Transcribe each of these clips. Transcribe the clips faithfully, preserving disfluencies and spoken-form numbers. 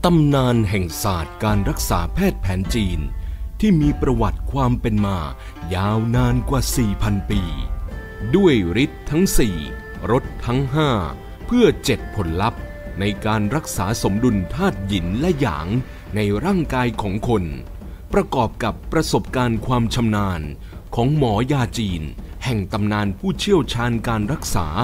ตำนานแห่งศาสตร์การรักษาแพทย์แผนจีนที่มีประวัติความเป็นมายาวนานกว่า สี่พัน ปี ด้วยฤทธิ์ทั้ง สี่ รสทั้ง ห้า เพื่อ เจ็ด ผลลัพธ์ในการรักษาสมดุลธาตุหยินและหยางในร่างกายของคน ประกอบกับประสบการณ์ความชำนาญของหมอยาจีนแห่งตำนานผู้เชี่ยวชาญการรักษา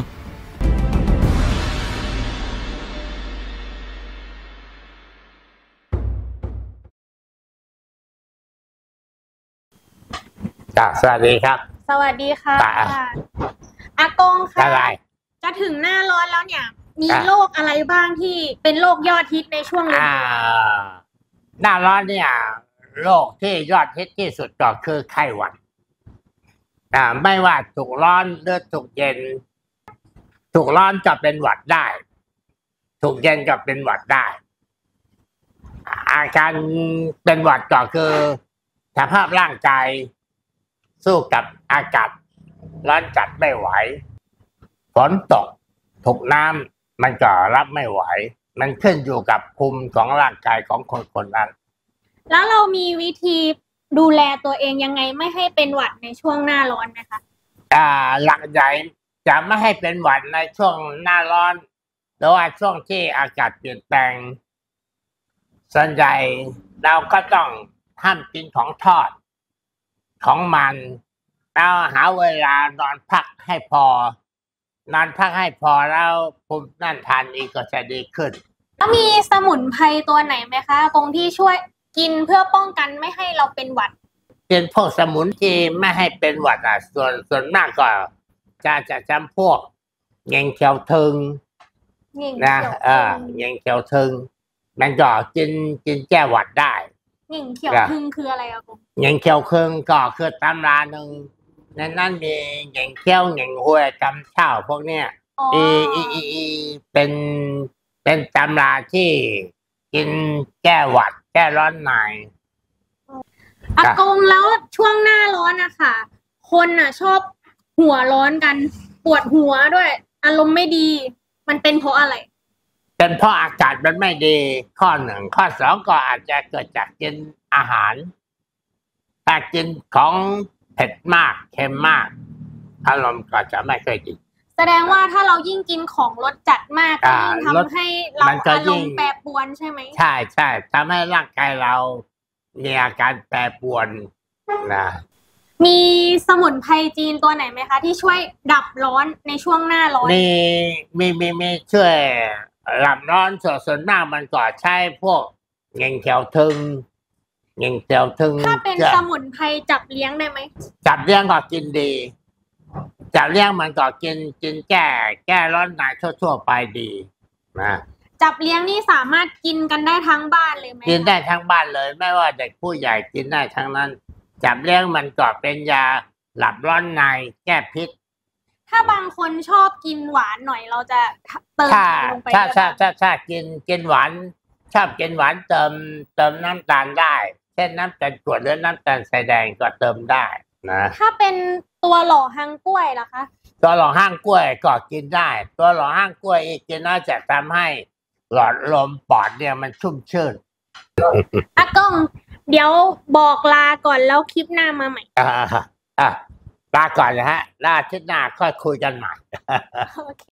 สวัสดีครับสวัสดีค่ะอากงค่ะจะถึงหน้าร้อนแล้วเนี่ยมีโรคอะไรบ้างที่เป็นโรคยอดฮิตในช่วงนี้หน้าร้อนเนี่ยโรคที่ยอดฮิตที่สุดก็คือไข้หวัดอ่าไม่ว่าถูกร้อนหรือถูกเย็นถูกร้อนก็เป็นหวัดได้ถูกเย็นก็เป็นหวัดได้อาการเป็นหวัดก็คือสภาพร่างกายสู้กับอากาศร้อนจัดไม่ไหวฝนตกถูกน้ำมันก็รับไม่ไหวมันขึ้นอยู่กับภูมิของร่างกายของคนคนนั้นแล้วเรามีวิธีดูแลตัวเองยังไงไม่ให้เป็นหวัดในช่วงหน้าร้อนไหมคะอ่าหลักใหญ่จะไม่ให้เป็นหวัดในช่วงหน้าร้อนหรือว่าช่วงที่อากาศเปลี่ยนแปลงส่วนใหญ่เราก็ต้องห้ามกินของทอดของมันเราหาเวลานอนพักให้พอนอนพักให้พอแล้วภูมิต้านทานอีกก็จะดีขึ้นแล้วมีสมุนไพรตัวไหนไหมคะตรงที่ช่วยกินเพื่อป้องกันไม่ให้เราเป็นหวัดเป็นพวกสมุนที่ไม่ให้เป็นหวัดอ่ะส่วนส่วนมากก็จะจะจำพวกเง่งเขียวทึงนะเออเง่งเขียวทึงมันก็กินกินแก้หวัดได้เง่งเขียวทึงคืออะไรอะคุณเง่งเขียวทึงก็คือตำราหนึ่งในนั้นมีเง่งเขียวเง่งห้วยกำเช่าพวกเนี้ยอีอีอีเป็นเป็นตำราที่กินแก้หวัดแก้ร้อนในอากงแล้วช่วงหน้าร้อนอะค่ะคนอะชอบหัวร้อนกันปวดหัวด้วยอารมณ์ไม่ดีมันเป็นเพราะอะไรเป็นเพราะอากาศมันไม่ดีข้อหนึ่งข้อสองก็อาจจะเกิดจากกินอาหารถ้ากินของเผ็ดมากเค็มมากอารมณ์ก็จะไม่ค่อยดีแสดงว่าถ้าเรายิ่งกินของรสจัดมากก็ยิ่งทำให้เราอารมณ์แปรปรวนใช่ไหมใช่ใช่ทำให้ร่างกายเรามีอาการแปรปรวนนะมีสมุนไพรจีนตัวไหนไหมคะที่ช่วยดับร้อนในช่วงหน้าร้อนมีมีมีมีช่วยดับร้อนส่วนมากมันก็ใช้พวกเง่งเขียวทึงเง่งเขียวทึงถ้าเป็นสมุนไพรจับเลี้ยงได้ไหมจับเลี้ยงก็กินดีจับเลี้ยงมันก็กินกินแก้แก้ร้อนในทั่วๆไปดีนะจับเลี้ยงนี่สามารถกินกันได้ทั้งบ้านเลยไหมกินได้ทั้งบ้านเลยไม่ว่าเด็กผู้ใหญ่กินได้ทั้งนั้นจับเลี้ยงมันก็เป็นยาหลับร้อนในแก้พิษถ้าบางคนชอบกินหวานหน่อยเราจะเติมลงไปถ้าถ้าถ้าถ้ากินกินหวานชอบกินหวานเติมเติมน้ำตาลได้เช่นน้ำตาลกรวดหรือน้ำตาลทรายแดงก็เติมได้นะถ้าเป็นตัวหล่อฮังกล้วยล่ะคะตัวหล่อห้างกล้วยก็กินได้ตัวหล่อห้างกล้วยอีกกินน่าจะทำให้หลอดลมปอดเนี่ยมันชุ่มชื่นอากงเดี๋ยวบอกลาก่อนแล้วคลิปหน้ามาใหม่อ่าอ่าลาก่อนนะฮะลาอาทิตย์หน้าค่อยคุยกันใหม่โอเค